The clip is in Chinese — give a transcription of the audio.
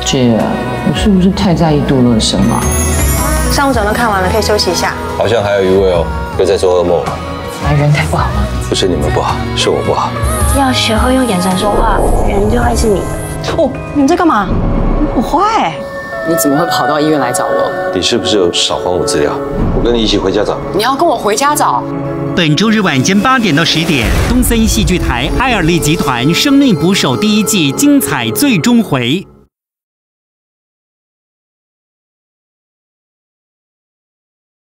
姐，我是不是太在意杜乐生了？ 上午诊都看完了，可以休息一下。 好像还有一位哦，又在做噩梦了。 来人太不好了。 不是你们不好，是我不好。 要学会用眼神说话，人就会是你的。哦，你在干嘛？我坏。 你怎么会跑到医院来找我？ 你是不是有少还我资料？我跟你一起回家找。 你要跟我回家找？ 本周日晚间8点到10点，东森戏剧台艾尔利集团《生命捕手》第1季精彩最终回。